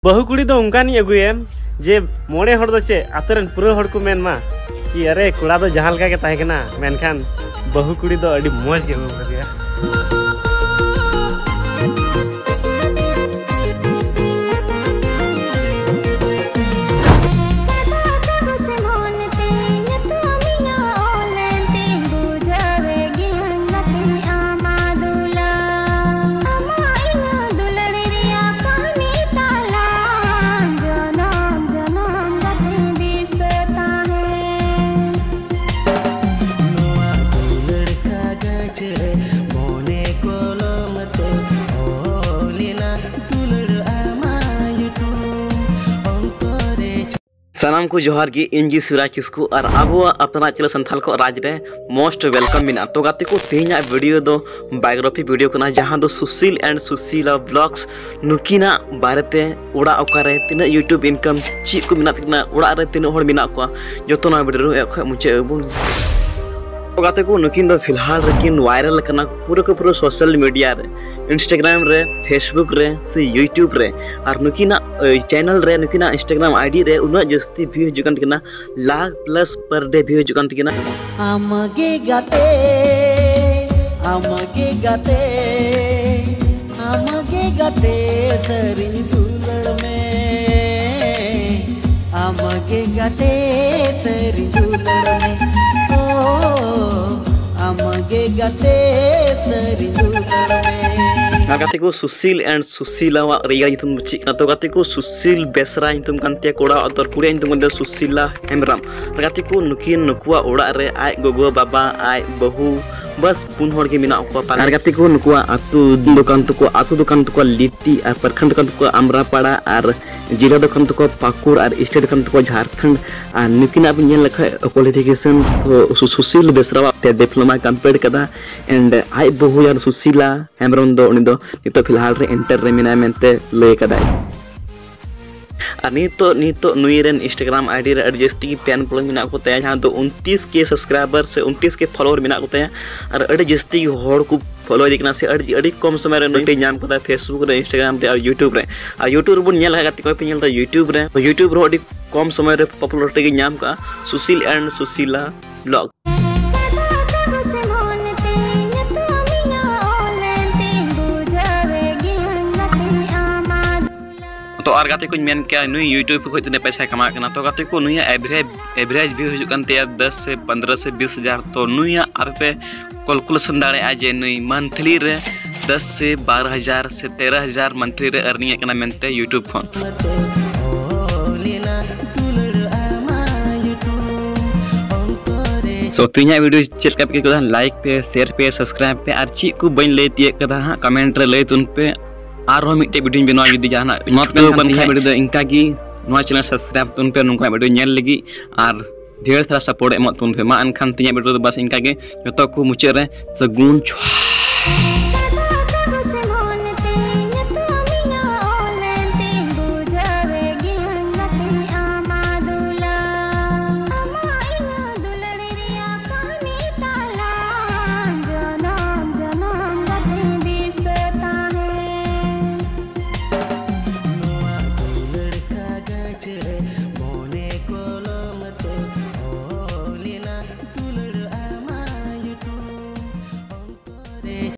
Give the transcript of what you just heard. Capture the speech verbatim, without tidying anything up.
बहु कुड़ी दो उनकानी अगुए जे मोड़े हड़ दो चे आतरन पूरा हड़ को मेन मा कि अरे कुड़ा दो जहां लगा के ताहे केना मेनखान बहु कुड़ी दो अड़ी मौज के हो गया। सानाम को जोहार की इंजी सिराज किस्कू और अब अपना चलो संथाल को राज रे मोस्ट वेलकम मिना तो गाते को तेना वीडियो दो बायोग्राफी वीडियो कना जहां दो सुशील एंड सुशीला ब्लॉग्स नुकिना बारेते उड़ा ओकारे तीना यूट्यूब इनकम ची को मिना तिना उड़ा रे तीना हड़ मिना को जतो ना वीडियो रे ख मुचे अबुन तो गाते को नुकिन दो फिलहाल रकिन वायरल करना पूरा को पूरा सोशल मीडिया रे इंस्टाग्राम रे फेसबुक रे से यूट्यूब रे और नुकिना चैनल रे नुकिना इंस्टाग्राम आईडी रे उना जस्ती व्यू जुगन तिना lakh plus per day view जुगन तिना आमगे गाते आमगे गाते आमगे गाते सरिन दुलड़ में आमगे गाते सरिन दुलड़ में आमगे गाते सरिन दुलड़ में गाते को सुशील एंड सुशीला रिया नितुम बच्ची तो गाते को सुशील बेसरा नितुम कांतिया कोड़ा और कुड़िया नितुम कंते सुशीला हेमराम गाते को नुकिन नुकुआ ओड़ा रे आय गोगो बाबा आय बहु बस पुन हड़ के मिना को पार गाते को नुकुआ आतु दुकान तो को आतु दुकान तो को लिट्टी और प्रखंड दुकान तो को अमरापाड़ा और जिला दुकान तो को पाकुड़ और स्टेट दुकान तो को झारखंड और नुकिना अब नेल लखा क्वालिफिकेशन तो सुशील बेसरा ते डिप्लोमा कंप्लीट कदा एंड आय बहु यार सुशीला हेमराम दो उनी दो नितो फिलहाल रे एंटर रे मिना मेंते ले कदा और नितो नितो नुईरेन इंस्टाग्राम आईडी रे एडजस्टी फैन फॉलोइंग मिना को तया जहां तो उनतीस के सब्सक्राइबर से उनतीस के फॉलोअर मिना को तया और अड़ी जस्ती हड़ को फॉलो दिकना से अड़ी अड़ी कम समय रे नुई नाम को फेसबुक रे इंस्टाग्राम रे और यूट्यूब रे और यूट्यूब बन नेल गाती को पे नेल ता यूट्यूब रे तो यूट्यूब रे अड़ी कम समय रे पॉपुलरिटी के नाम का सुशील एंड सुशीला ब्लॉग तो और गाते को मेन क्या नुई यूट्यूब पे इतने पैसा कमा करना तो गाते को नुई एवरेज एवरेज व्यू हिजुकन ते दस से पंद्रह से बीस हजार तो नुई आर पे कैलकुलेशन दाड़े आ जे नुई मंथली रे दस से बारह हजार से तेरह हजार मंथली रे अर्निंग करना मेनते यूट्यूब फोन सो तीना वीडियो चेक करके कदा लाइक पे शेयर पे सब्सक्राइब पे और ची को बन ले तिए कदा हां कमेंट रे ले तुन पे आरो मिटे वीडियो बनवा जुदी जहां नोट पे बन खाय वीडियो इनका की नोआ चैनल सब्सक्राइब तुन पे नुका वीडियो नेल लगी और ढेर सारा सपोर्ट एमत तुन पे मा अनखान तिया वीडियो बस इनका के जतो को मुचे रे सगुन